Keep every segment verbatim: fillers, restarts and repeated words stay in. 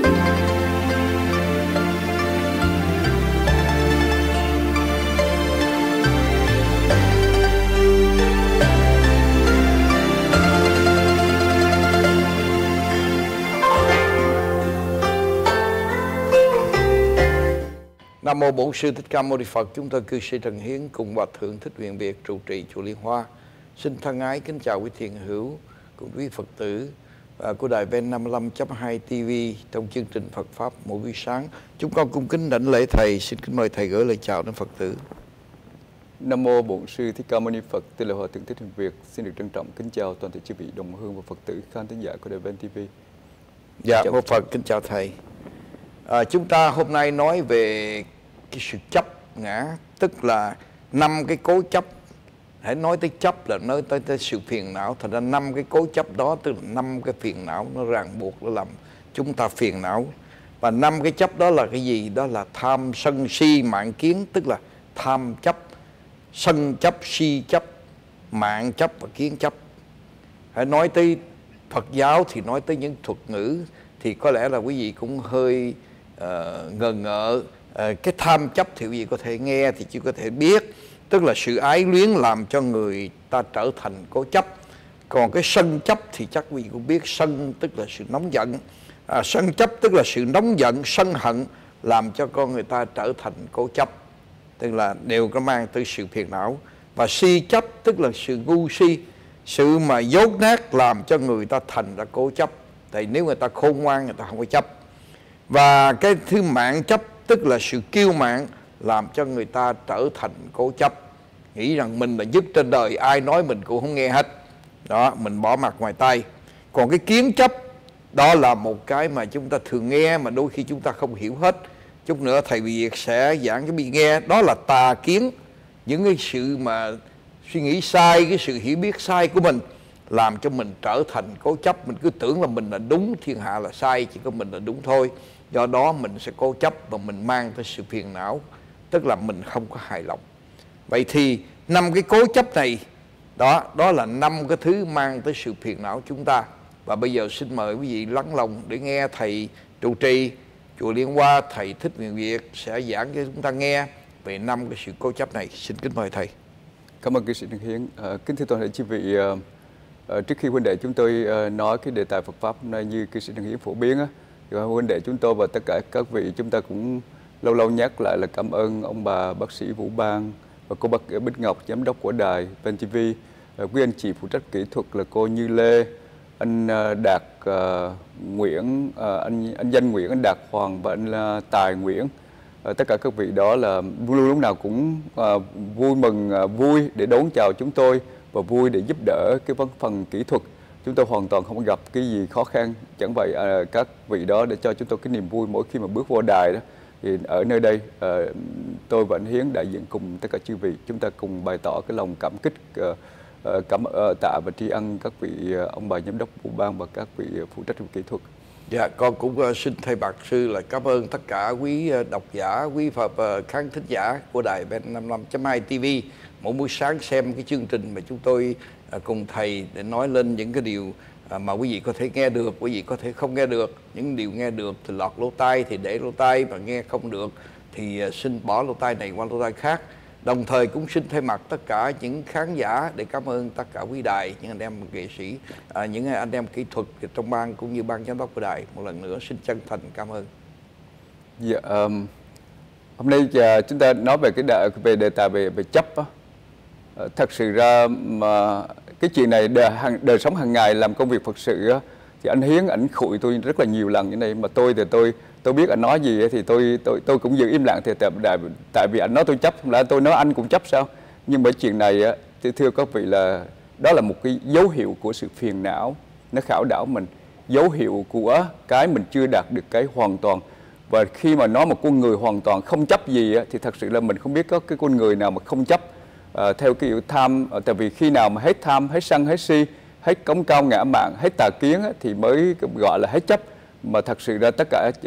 Nam mô Bổn Sư Thích Ca Mâu Ni Phật. Chúng tôi cư sĩ Trần Hiến cùng Hòa Thượng Thích Nguyện Việt trụ trì chùa Liên Hoa xin thân ái kính chào quý thiện hữu cùng quý Phật tử uh, của đài Ben năm mươi lăm chấm hai ti vi trong chương trình Phật pháp mỗi buổi sáng. Chúng con cung kính đảnh lễ thầy, xin kính mời thầy gửi lời chào đến Phật tử. Nam mô Bổn Sư Thích Ca Mâu Ni Phật. Tôi là Hòa Thượng Thích Nguyện Việt, xin được trân trọng kính chào toàn thể chư vị đồng hương và Phật tử khán thính giả của đài Ben ti vi. Dạ, mô Phật kính chào thầy. À, chúng ta hôm nay nói về cái sự chấp ngã, tức là năm cái cố chấp. Hãy nói tới chấp là nói tới, tới sự phiền não. Thật ra năm cái cố chấp đó tức là năm cái phiền não nó ràng buộc, nó làm chúng ta phiền não. Và năm cái chấp đó là cái gì? Đó là tham sân si mạn kiến, tức là tham chấp, sân chấp, si chấp, mạn chấp và kiến chấp. Hãy nói tới Phật giáo thì nói tới những thuật ngữ thì có lẽ là quý vị cũng hơi uh, ngờ ngợ. Uh, cái tham chấp thì quý vị có thể nghe thì chỉ có thể biết, tức là sự ái luyến làm cho người ta trở thành cố chấp. Còn cái sân chấp thì chắc quý vị cũng biết, sân tức là sự nóng giận, à, sân chấp tức là sự nóng giận, sân hận làm cho con người ta trở thành cố chấp, tức là đều có mang tới sự phiền não. Và si chấp tức là sự ngu si, sự mà dốt nát làm cho người ta thành ra cố chấp. Tại nếu người ta khôn ngoan người ta không có chấp. Và cái thứ mạn chấp tức là sự kiêu mạn làm cho người ta trở thành cố chấp, nghĩ rằng mình là nhất trên đời, ai nói mình cũng không nghe hết. Đó, mình bỏ mặt ngoài tay. Còn cái kiến chấp đó là một cái mà chúng ta thường nghe mà đôi khi chúng ta không hiểu hết. Chút nữa thầy Việt sẽ giảng cho bị nghe. Đó là tà kiến, những cái sự mà suy nghĩ sai, cái sự hiểu biết sai của mình làm cho mình trở thành cố chấp. Mình cứ tưởng là mình là đúng, thiên hạ là sai, chỉ có mình là đúng thôi. Do đó mình sẽ cố chấp và mình mang tới sự phiền não, tức là mình không có hài lòng. Vậy thì năm cái cố chấp này, đó đó là năm cái thứ mang tới sự phiền não chúng ta. Và bây giờ xin mời quý vị lắng lòng để nghe thầy trụ trì chùa Liên Hoa, thầy Thích Nguyện Việt sẽ giảng cho chúng ta nghe về năm cái sự cố chấp này. Xin kính mời thầy. Cảm ơn cư sĩ Trần Hiến. À, kính thưa toàn thể chư vị, à, à, trước khi huynh đệ chúng tôi à, nói cái đề tài Phật pháp hôm nay như cư sĩ Trần Hiến phổ biến á, thì huynh đệ chúng tôi và tất cả các vị chúng ta cũng lâu lâu nhắc lại là cảm ơn ông bà bác sĩ Vũ Bang và cô bác Bích Ngọc, giám đốc của đài Ben ti vi, à, quý anh chị phụ trách kỹ thuật là cô Như Lê, anh Đạt uh, Nguyễn, uh, anh anh Danh Nguyễn, anh Đạt Hoàng và anh uh, Tài Nguyễn. Uh, tất cả các vị đó là luôn lúc nào cũng uh, vui mừng, uh, vui để đón chào chúng tôi và vui để giúp đỡ cái vấn phần kỹ thuật. Chúng tôi hoàn toàn không gặp cái gì khó khăn. Chẳng vậy uh, các vị đó để cho chúng tôi cái niềm vui mỗi khi mà bước vô đài đó. Thì ở nơi đây uh, tôi và anh Hiến đại diện cùng tất cả chư vị, chúng ta cùng bày tỏ cái lòng cảm kích, uh, cảm uh, tạ và tri ân các vị uh, ông bà giám đốc Vũ Bang và các vị phụ trách kỹ thuật. Dạ, con cũng uh, xin thay bạc sư là cảm ơn tất cả quý uh, độc giả, quý Phật uh, khán thính giả của đài Ben năm mươi lăm chấm hai ti vi. Mỗi buổi sáng xem cái chương trình mà chúng tôi uh, cùng thầy để nói lên những cái điều uh, mà quý vị có thể nghe được, quý vị có thể không nghe được. Những điều nghe được thì lọt lỗ tai thì để lỗ tai, mà nghe không được thì uh, xin bỏ lỗ tai này qua lỗ tai khác. Đồng thời cũng xin thay mặt tất cả những khán giả để cảm ơn tất cả quý đài, những anh em nghệ sĩ, à, những anh em kỹ thuật trong ban cũng như ban giám đốc của đài. Một lần nữa xin chân thành cảm ơn. Dạ, um, hôm nay uh, chúng ta nói về cái đề, về đề tài về về chấp á. Uh, thật sự ra mà cái chuyện này đời, hàng, đời sống hàng ngày làm công việc Phật sự á, thì anh Hiến ảnh khụi tôi rất là nhiều lần như này, mà tôi thì tôi tôi biết anh nói gì thì tôi tôi tôi cũng giữ im lặng, thì tại, tại vì anh nói tôi chấp, không lẽ tôi nói anh cũng chấp sao? Nhưng bởi chuyện này á, thì thưa các vị là đó là một cái dấu hiệu của sự phiền não, nó khảo đảo mình, dấu hiệu của cái mình chưa đạt được cái hoàn toàn. Và khi mà nói một con người hoàn toàn không chấp gì á, thì thật sự là mình không biết có cái con người nào mà không chấp à, theo cái kiểu tham. Tại vì khi nào mà hết tham, hết sân, hết si, hết cống cao ngã mạn, hết tà kiến á, thì mới gọi là hết chấp. Mà thật sự ra tất cả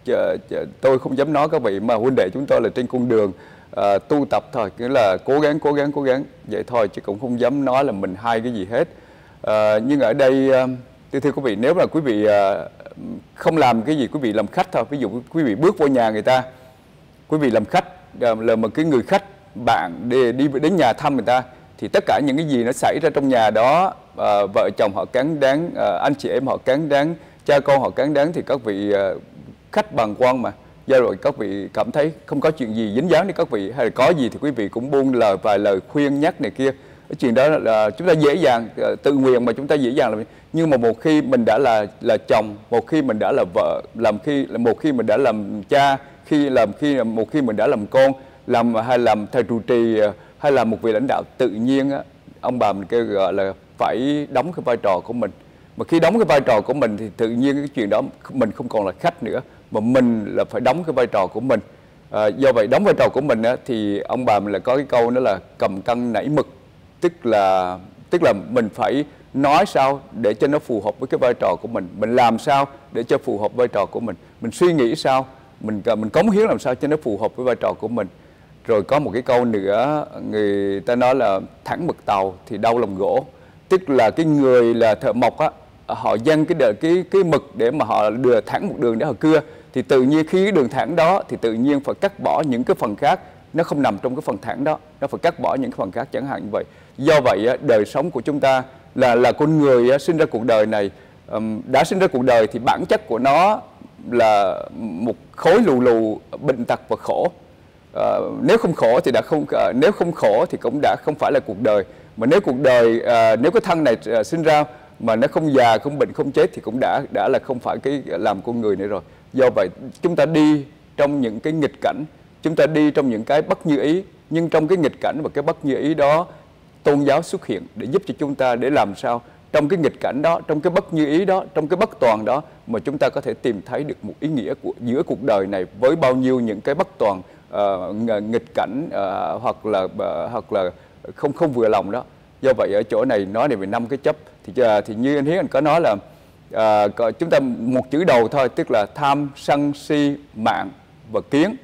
tôi không dám nói các vị, mà huynh đệ chúng tôi là trên con đường uh, tu tập thôi, nghĩa là cố gắng cố gắng cố gắng vậy thôi, chứ cũng không dám nói là mình hay cái gì hết. Uh, nhưng ở đây uh, thưa quý vị, nếu là quý vị uh, không làm cái gì quý vị làm khách thôi. Ví dụ quý vị bước vô nhà người ta, quý vị làm khách, là một cái người khách bạn đi, đi đến nhà thăm người ta, thì tất cả những cái gì nó xảy ra trong nhà đó, à, vợ chồng họ cán đáng, à, anh chị em họ cán đáng, cha con họ cán đáng, thì các vị à, khách bàng quan mà. Do rồi các vị cảm thấy không có chuyện gì dính dáng đến các vị, hay là có gì thì quý vị cũng buông lời vài lời khuyên nhắc này kia. Cái chuyện đó là chúng ta dễ dàng tự nguyện mà chúng ta dễ dàng làm. Nhưng mà một khi mình đã là là chồng, một khi mình đã là vợ, làm khi một khi mình đã làm cha, khi làm khi một khi mình đã làm con, làm hay làm thầy trụ trì, hay là một vị lãnh đạo, tự nhiên á, ông bà mình kêu gọi là phải đóng cái vai trò của mình. Mà khi đóng cái vai trò của mình thì tự nhiên cái chuyện đó mình không còn là khách nữa, mà mình là phải đóng cái vai trò của mình. À, do vậy đóng vai trò của mình á, thì ông bà mình là có cái câu đó là cầm cân nảy mực, tức là tức là mình phải nói sao để cho nó phù hợp với cái vai trò của mình, mình làm sao để cho phù hợp vai trò của mình, mình suy nghĩ sao, mình mình cống hiến làm sao cho nó phù hợp với vai trò của mình. Rồi có một cái câu nữa, người ta nói là thẳng mực tàu thì đau lòng gỗ, tức là cái người là thợ mộc á, họ dăng cái đời, cái cái mực để mà họ đưa thẳng một đường để họ cưa, thì tự nhiên khi cái đường thẳng đó thì tự nhiên phải cắt bỏ những cái phần khác, nó không nằm trong cái phần thẳng đó, nó phải cắt bỏ những cái phần khác chẳng hạn như vậy. Do vậy á, đời sống của chúng ta là là con người á, sinh ra cuộc đời này, um, đã sinh ra cuộc đời thì bản chất của nó là một khối lù lù bệnh tật và khổ. Uh, nếu không khổ thì đã không uh, nếu không khổ thì cũng đã không phải là cuộc đời. Mà nếu cuộc đời uh, nếu cái thân này uh, sinh ra mà nó không già, không bệnh, không chết thì cũng đã đã là không phải cái làm con người nữa rồi. Do vậy chúng ta đi trong những cái nghịch cảnh, chúng ta đi trong những cái bất như ý, nhưng trong cái nghịch cảnh và cái bất như ý đó, tôn giáo xuất hiện để giúp cho chúng ta, để làm sao trong cái nghịch cảnh đó, trong cái bất như ý đó, trong cái bất toàn đó mà chúng ta có thể tìm thấy được một ý nghĩa của giữa cuộc đời này với bao nhiêu những cái bất toàn, uh, nghịch cảnh, uh, hoặc là uh, hoặc là không không vừa lòng đó. Do vậy ở chỗ này nói về năm cái chấp thì uh, thì như anh Hiến anh có nói là uh, chúng ta một chữ đầu thôi, tức là tham, sân, si, mạng và kiến.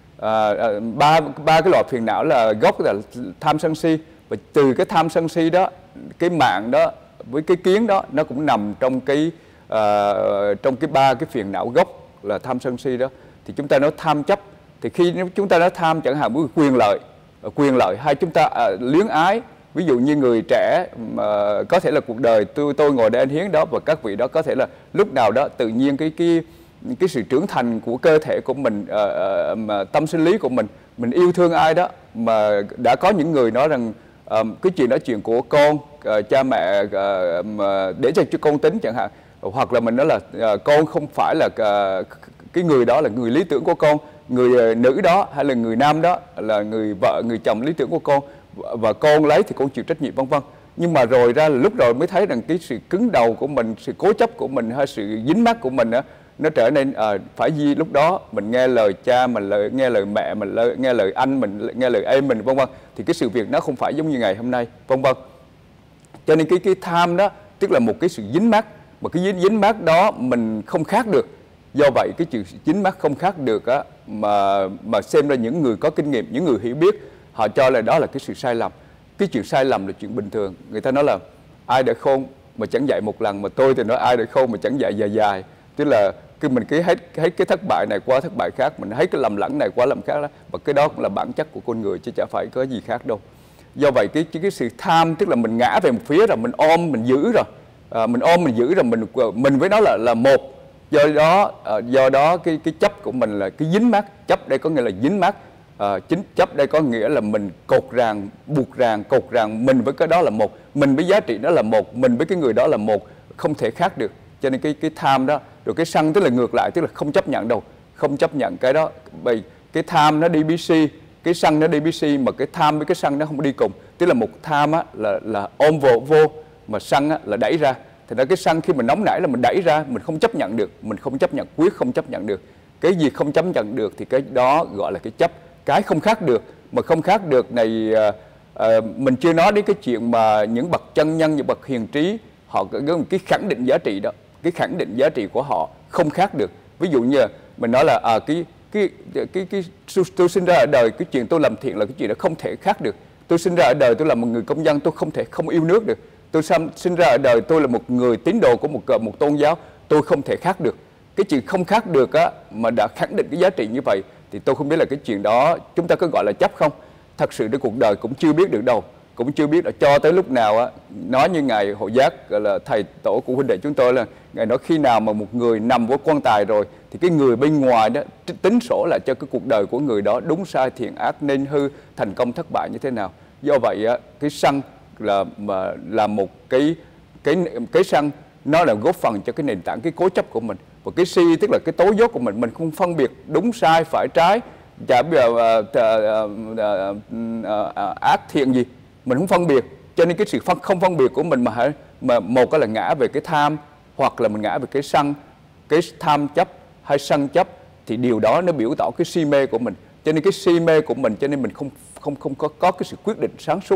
À, ba ba cái loại phiền não là gốc là tham sân si, và từ cái tham sân si đó, cái mạng đó với cái kiến đó nó cũng nằm trong cái uh, trong cái ba cái phiền não gốc là tham sân si đó. Thì chúng ta nói tham chấp, thì khi chúng ta nói tham chẳng hạn với quyền lợi, quyền lợi hay chúng ta uh, luyến ái. Ví dụ như người trẻ mà có thể là cuộc đời tôi tôi ngồi đây anh Hiến đó và các vị đó có thể là lúc nào đó tự nhiên cái cái cái sự trưởng thành của cơ thể của mình, uh, uh, mà tâm sinh lý của mình, mình yêu thương ai đó, mà đã có những người nói rằng uh, cái chuyện đó chuyện của con, uh, cha mẹ uh, mà để cho cho con tính chẳng hạn, hoặc là mình nói là uh, con không phải là uh, cái người đó là người lý tưởng của con, người uh, nữ đó hay là người nam đó là người vợ, người chồng lý tưởng của con, và con lấy thì con chịu trách nhiệm vân vân. Nhưng mà rồi ra là lúc rồi mới thấy rằng cái sự cứng đầu của mình, sự cố chấp của mình hay sự dính mắc của mình á, nó trở nên à, phải gì lúc đó mình nghe lời cha mình, lời, nghe lời mẹ mình, lời, nghe lời anh mình, nghe lời em mình vân vân, thì cái sự việc nó không phải giống như ngày hôm nay vân vân. Cho nên cái cái tham đó tức là một cái sự dính mắc, mà cái dính, dính mắc đó mình không khác được. Do vậy cái sự dính mắc không khác được á, mà mà xem ra những người có kinh nghiệm, những người hiểu biết, họ cho là đó là cái sự sai lầm. Cái chuyện sai lầm là chuyện bình thường. Người ta nói là ai đã khôn mà chẳng dạy một lần, mà tôi thì nói ai đã khôn mà chẳng dạy dài dài. Tức là cái mình cứ hết hết cái thất bại này qua thất bại khác, mình hết cái lầm lẫn này qua lầm khác đó, và cái đó cũng là bản chất của con người chứ chả phải có gì khác đâu. Do vậy cái cái sự tham tức là mình ngã về một phía rồi, mình ôm mình giữ rồi, à, mình ôm mình giữ rồi, mình mình với nó là là một. Do đó à, do đó cái cái chấp của mình là cái dính mắc. Chấp đây có nghĩa là dính mắc. À, chính chấp đây có nghĩa là mình cột ràng, buộc ràng, cột ràng mình với cái đó là một, mình với giá trị đó là một, mình với cái người đó là một, không thể khác được. Cho nên cái cái tham đó, rồi cái sân tức là ngược lại, tức là không chấp nhận đâu, không chấp nhận cái đó. Bởi cái tham nó đi bê xê, cái sân nó đi bê xê, mà cái tham với cái sân nó không đi cùng. Tức là một tham á, là là ôm vô vô, mà sân á, là đẩy ra. Thì đó cái sân khi mình nóng nảy là mình đẩy ra, mình không chấp nhận được, mình không chấp nhận, quyết không chấp nhận được. Cái gì không chấp nhận được thì cái đó gọi là cái chấp. Cái không khác được, mà không khác được này à, à, mình chưa nói đến cái chuyện mà những bậc chân nhân, những bậc hiền trí, họ có cái khẳng định giá trị đó, cái khẳng định giá trị của họ không khác được. Ví dụ như mình nói là à, cái, cái cái cái cái tôi sinh ra ở đời, cái chuyện tôi làm thiện là cái chuyện đó không thể khác được. Tôi sinh ra ở đời tôi là một người công dân, tôi không thể không yêu nước được. Tôi sinh ra ở đời tôi là một người tín đồ của một một tôn giáo, tôi không thể khác được. Cái chuyện không khác được á, mà đã khẳng định cái giá trị như vậy thì tôi không biết là cái chuyện đó chúng ta có gọi là chấp không. Thật sự đến cuộc đời cũng chưa biết được đâu, cũng chưa biết là cho tới lúc nào á. Nói như ngài Hộ Giác, gọi là thầy tổ của huynh đệ chúng tôi, là ngài nói khi nào mà một người nằm với quan tài rồi thì cái người bên ngoài đó tính sổ lại cho cái cuộc đời của người đó đúng sai, thiện ác, nên hư, thành công thất bại như thế nào. Do vậy á, cái sân là mà là một cái cái cái sân nó là góp phần cho cái nền tảng, cái cố chấp của mình. Và cái si tức là cái tố dốt của mình, mình không phân biệt đúng sai phải trái, chả bây giờ uh, uh, uh, uh, ác thiện gì, mình không phân biệt. Cho nên cái sự phân không phân biệt của mình mà mà một cái là ngã về cái tham, hoặc là mình ngã về cái sân, cái tham chấp hay sân chấp, thì điều đó nó biểu tỏ cái si mê của mình. Cho nên cái si mê của mình, cho nên mình không không không có có cái sự quyết định sáng suốt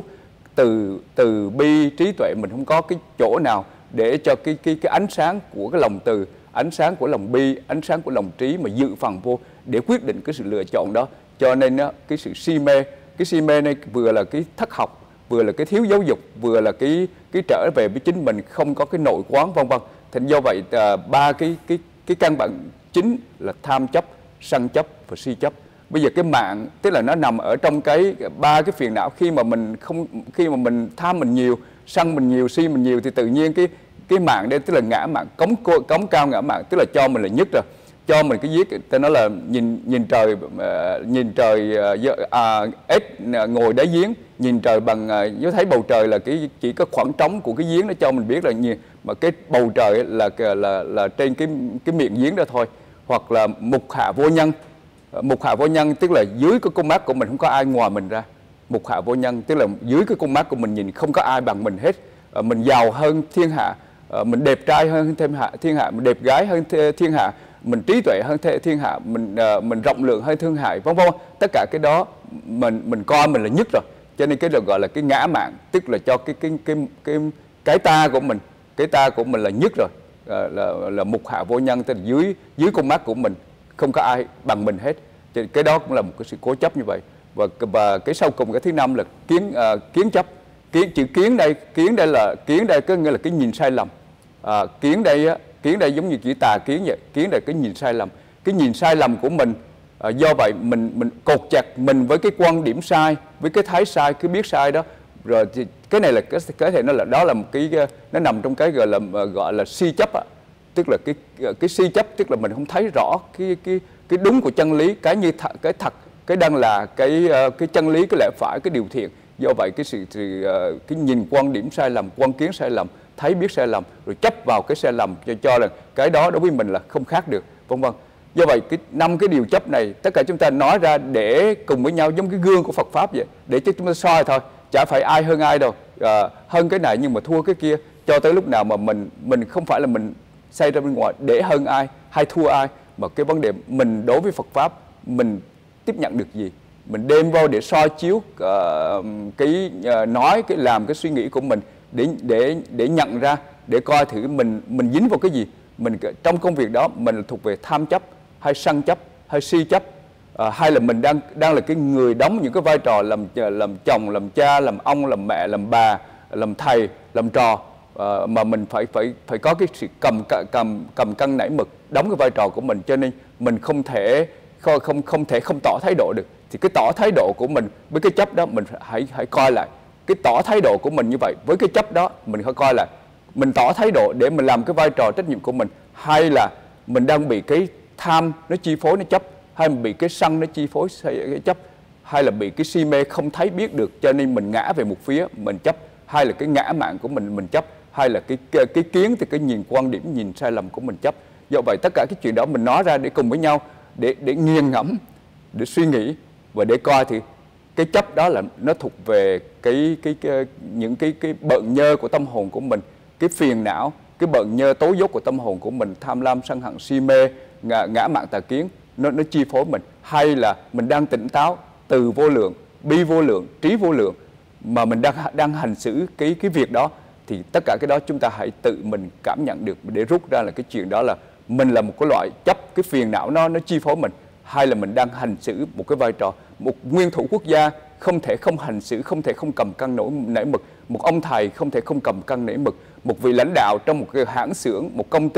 từ từ bi trí tuệ. Mình không có cái chỗ nào để cho cái cái cái ánh sáng của cái lòng từ, ánh sáng của lòng bi, ánh sáng của lòng trí mà dự phần vô để quyết định cái sự lựa chọn đó. Cho nên đó, cái sự si mê, cái si mê này vừa là cái thất học, vừa là cái thiếu giáo dục, vừa là cái cái trở về với chính mình, không có cái nội quán, vân vân. Thành do vậy à, ba cái cái cái căn bản chính là tham chấp, sân chấp và si chấp. Bây giờ cái mạng tức là nó nằm ở trong cái ba cái phiền não. Khi mà mình không khi mà mình tham mình nhiều, sân mình nhiều, si mình nhiều, thì tự nhiên cái cái mạng đây tức là ngã mạng, cống cống cao ngã mạng, tức là cho mình là nhất rồi, cho mình cái giết. Ta nói là nhìn nhìn trời uh, nhìn trời uh, à, ếch ngồi đáy giếng, nhìn trời bằng uh, thấy bầu trời là cái chỉ có khoảng trống của cái giếng, nó cho mình biết là nhiều, mà cái bầu trời là là là, là trên cái cái miệng giếng đó thôi. Hoặc là mục hạ vô nhân. Mục hạ vô nhân tức là dưới cái con mắt của mình không có ai ngoài mình ra. Mục hạ vô nhân tức là dưới cái con mắt của mình nhìn không có ai bằng mình hết. À, mình giàu hơn thiên hạ, à, mình đẹp trai hơn thiên hạ, thiên hạ mình đẹp gái hơn thiên hạ, mình trí tuệ hơn thiên hạ, mình à, mình rộng lượng hơn thiên hạ, vân vân. Tất cả cái đó mình mình coi mình là nhất rồi. Cho nên cái được gọi là cái ngã mạn, tức là cho cái cái cái cái cái ta của mình, cái ta của mình là nhất rồi. À, là là mục hạ vô nhân, tức là dưới dưới con mắt của mình không có ai bằng mình hết. Thì cái đó cũng là một cái sự cố chấp như vậy. Và và cái sau cùng, cái thứ năm là kiến uh, kiến chấp. Kiến, chữ kiến đây, kiến đây là kiến đây có nghĩa là cái nhìn sai lầm. À, kiến đây á, kiến đây giống như chữ tà kiến vậy. Kiến đây cái nhìn sai lầm, cái nhìn sai lầm của mình. À, do vậy mình mình cột chặt mình với cái quan điểm sai, với cái thái sai, cái biết sai đó. Rồi thì cái này là cái cái thể nó là đó là một cái nó nằm trong cái gọi là gọi là si chấp á. Tức là cái cái si chấp tức là mình không thấy rõ cái cái cái đúng của chân lý, cái như th cái thật, cái đang là cái cái chân lý, cái lẽ phải, cái điều thiện. Do vậy cái sự thì, cái nhìn quan điểm sai lầm, quan kiến sai lầm, thấy biết sai lầm, rồi chấp vào cái sai lầm cho cho là cái đó đối với mình là không khác được, vân vân. Do vậy cái năm cái điều chấp này tất cả chúng ta nói ra để cùng với nhau giống cái gương của Phật pháp vậy, để cho chúng ta soi thôi, chả phải ai hơn ai đâu, à, hơn cái này nhưng mà thua cái kia. Cho tới lúc nào mà mình mình không phải là mình xây ra bên ngoài để hơn ai hay thua ai, mà cái vấn đề mình đối với Phật pháp mình tiếp nhận được gì, mình đem vào để soi chiếu uh, cái uh, nói cái làm cái suy nghĩ của mình để để để nhận ra, để coi thử mình mình dính vào cái gì, mình trong công việc đó mình thuộc về tham chấp hay sân chấp hay si chấp, uh, hay là mình đang đang là cái người đóng những cái vai trò làm làm chồng, làm cha, làm ông, làm mẹ, làm bà, làm thầy, làm trò. Uh, mà mình phải phải phải có cái sự cầm cầm cầm cân nảy mực, đóng cái vai trò của mình. Cho nên mình không thể không không không thể không tỏ thái độ được. Thì cái tỏ thái độ của mình với cái chấp đó mình hãy hãy coi lại cái tỏ thái độ của mình như vậy với cái chấp đó, mình phải coi lại mình tỏ thái độ để mình làm cái vai trò trách nhiệm của mình, hay là mình đang bị cái tham nó chi phối, nó chấp, hay mình bị cái sân nó chi phối cái chấp, hay là bị cái si mê không thấy biết được cho nên mình ngã về một phía mình chấp, hay là cái ngã mạn của mình mình chấp, hay là cái, cái cái kiến thì cái nhìn quan điểm nhìn sai lầm của mình chấp. Do vậy tất cả cái chuyện đó mình nói ra để cùng với nhau để để nghiền ngẫm, để suy nghĩ và để coi thì cái chấp đó là nó thuộc về cái cái, cái những cái cái bợn nhơ của tâm hồn của mình, cái phiền não, cái bợn nhơ tố dốt của tâm hồn của mình, tham lam sân hận si mê, ngã, ngã mạn tà kiến, nó nó chi phối mình, hay là mình đang tỉnh táo, từ vô lượng, bi vô lượng, trí vô lượng mà mình đang đang hành xử cái cái việc đó, thì tất cả cái đó chúng ta hãy tự mình cảm nhận được để rút ra là cái chuyện đó là mình là một cái loại chấp, cái phiền não nó nó chi phối mình, hay là mình đang hành xử một cái vai trò một nguyên thủ quốc gia không thể không hành xử, không thể không cầm cân nổi nảy mực, một ông thầy không thể không cầm cân nảy mực, một vị lãnh đạo trong một cái hãng xưởng, một công ty,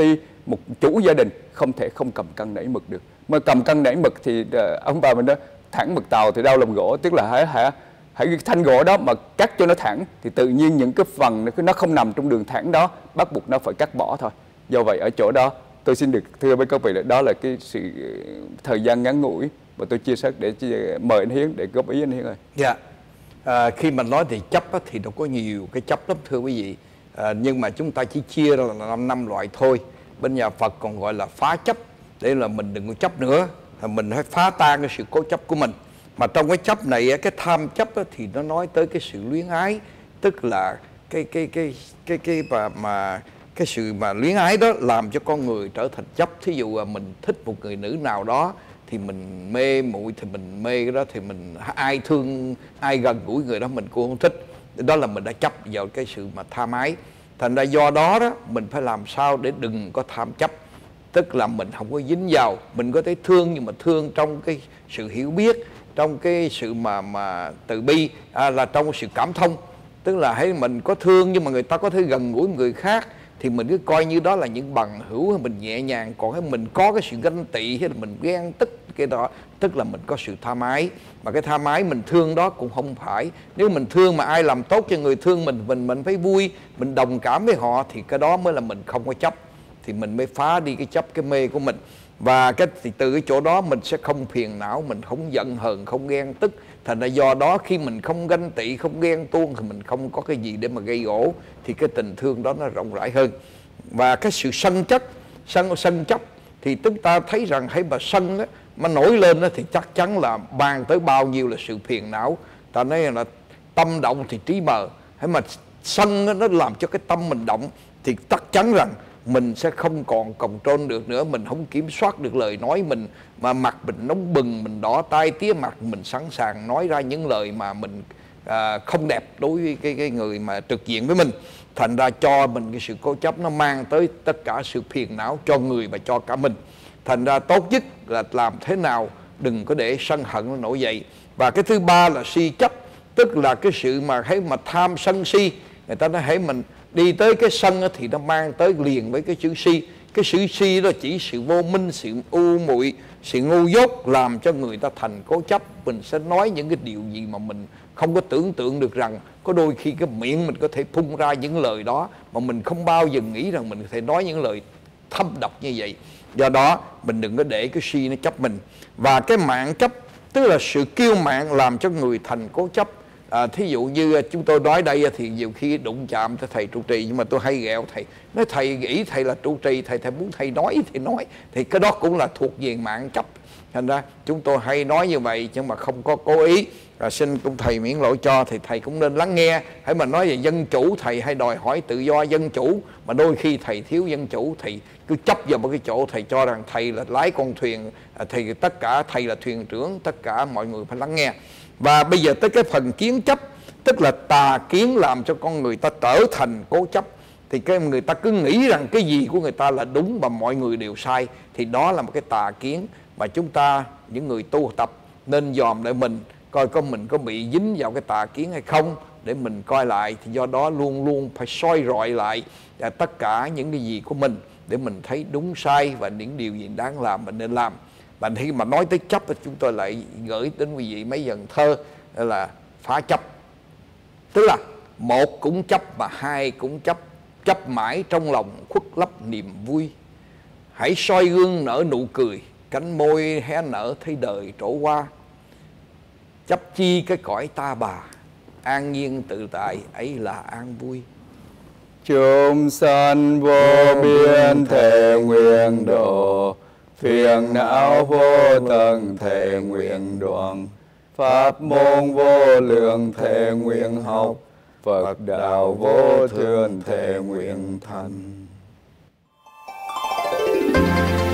một chủ gia đình không thể không cầm cân nảy mực được. Mà cầm cân nảy mực thì uh, ông bà mình đó, thẳng mực tàu thì đau lòng gỗ, tức là hãy hãy hãy cái thanh gỗ đó mà cắt cho nó thẳng thì tự nhiên những cái phần nó, nó không nằm trong đường thẳng đó, bắt buộc nó phải cắt bỏ thôi. Do vậy ở chỗ đó tôi xin được thưa với các vị là đó là cái sự thời gian ngắn ngủi và tôi chia sẻ để chia, mời anh Hiến để góp ý anh Hiến ơi. Dạ. À, khi mà nói thì chấp á, thì nó có nhiều cái chấp lắm thưa quý vị. À, nhưng mà chúng ta chỉ chia ra là năm năm loại thôi. Bên nhà Phật còn gọi là phá chấp, để là mình đừng có chấp nữa, mình phải phá tan cái sự cố chấp của mình. Mà trong cái chấp này, cái tham chấp thì nó nói tới cái sự luyến ái, tức là cái cái cái cái cái mà, mà cái sự mà luyến ái đó làm cho con người trở thành chấp. Thí dụ là mình thích một người nữ nào đó thì mình mê muội, thì mình mê cái đó, thì mình ai thương ai gần gũi người đó mình cũng không thích. Đó là mình đã chấp vào cái sự mà tham ái. Thành ra do đó đó mình phải làm sao để đừng có tham chấp, tức là mình không có dính vào. Mình có thể thương nhưng mà thương trong cái sự hiểu biết, trong cái sự mà mà từ bi, à, là trong sự cảm thông. Tức là hãy mình có thương nhưng mà người ta có thể gần gũi người khác thì mình cứ coi như đó là những bằng hữu, mình nhẹ nhàng. Còn cái mình có cái sự ganh tị hay là mình ghen tức cái đó, tức là mình có sự tham ái. Mà cái tham ái mình thương đó cũng không phải. Nếu mình thương mà ai làm tốt cho người thương mình, mình mình phải vui, mình đồng cảm với họ, thì cái đó mới là mình không có chấp. Thì mình mới phá đi cái chấp, cái mê của mình. Và cái thì từ cái chỗ đó mình sẽ không phiền não, mình không giận hờn, không ghen tức. Thành ra do đó khi mình không ganh tị, không ghen tuông thì mình không có cái gì để mà gây gổ, thì cái tình thương đó nó rộng rãi hơn. Và cái sự sân chấp, sân sân chấp thì chúng ta thấy rằng hãy mà sân đó, mà nổi lên đó, thì chắc chắn là mang tới bao nhiêu là sự phiền não. Ta nói là tâm động thì trí mờ. Hãy mà sân đó, nó làm cho cái tâm mình động thì chắc chắn rằng mình sẽ không còn control được nữa, mình không kiểm soát được lời nói mình, mà mặt mình nóng bừng, mình đỏ tai tía mặt, mình sẵn sàng nói ra những lời mà mình à, không đẹp đối với cái, cái người mà trực diện với mình. Thành ra cho mình cái sự cố chấp nó mang tới tất cả sự phiền não cho người và cho cả mình. Thành ra tốt nhất là làm thế nào đừng có để sân hận nó nổi dậy. Và cái thứ ba là si chấp, tức là cái sự mà thấy mà tham sân si. Người ta nói hãy mình đi tới cái sân thì nó mang tới liền với cái chữ si. Cái chữ si đó chỉ sự vô minh, sự u muội, sự ngu dốt làm cho người ta thành cố chấp. Mình sẽ nói những cái điều gì mà mình không có tưởng tượng được rằng có đôi khi cái miệng mình có thể phun ra những lời đó mà mình không bao giờ nghĩ rằng mình có thể nói những lời thâm độc như vậy. Do đó mình đừng có để cái si nó chấp mình. Và cái mạn chấp tức là sự kiêu mạn làm cho người thành cố chấp. À, thí dụ như chúng tôi nói đây thì nhiều khi đụng chạm tới thầy trụ trì, nhưng mà tôi hay ghẹo thầy, nói thầy nghĩ thầy là trụ trì, thầy thầy muốn thầy nói thì nói, thì cái đó cũng là thuộc về mạn chấp. Thành ra chúng tôi hay nói như vậy nhưng mà không có cố ý. Và xin cũng thầy miễn lỗi cho, thì thầy cũng nên lắng nghe. Hãy mà nói về dân chủ, thầy hay đòi hỏi tự do dân chủ, mà đôi khi thầy thiếu dân chủ, thầy cứ chấp vào một cái chỗ, thầy cho rằng thầy là lái con thuyền, thì tất cả thầy là thuyền trưởng, tất cả mọi người phải lắng nghe. Và bây giờ tới cái phần kiến chấp, tức là tà kiến làm cho con người ta trở thành cố chấp. Thì cái người ta cứ nghĩ rằng cái gì của người ta là đúng và mọi người đều sai, thì đó là một cái tà kiến mà chúng ta, những người tu tập, nên dòm lại mình, coi có mình có bị dính vào cái tà kiến hay không, để mình coi lại. Thì do đó luôn luôn phải soi rọi lại tất cả những cái gì của mình, để mình thấy đúng sai và những điều gì đáng làm mình nên làm. Và khi mà nói tới chấp thì chúng tôi lại gửi đến quý vị mấy dần thơ là phá chấp. Tức là một cũng chấp mà hai cũng chấp, chấp mãi trong lòng khuất lấp niềm vui. Hãy soi gương nở nụ cười, cánh môi hé nở thấy đời trổ qua. Chấp chi cái cõi ta bà, an nhiên tự tại ấy là an vui. Chúng sanh vô biên thệ nguyện độ, phiền não vô tận thệ nguyện đoạn. Pháp môn vô lượng thệ nguyện học, Phật đạo vô thường thệ nguyện thành.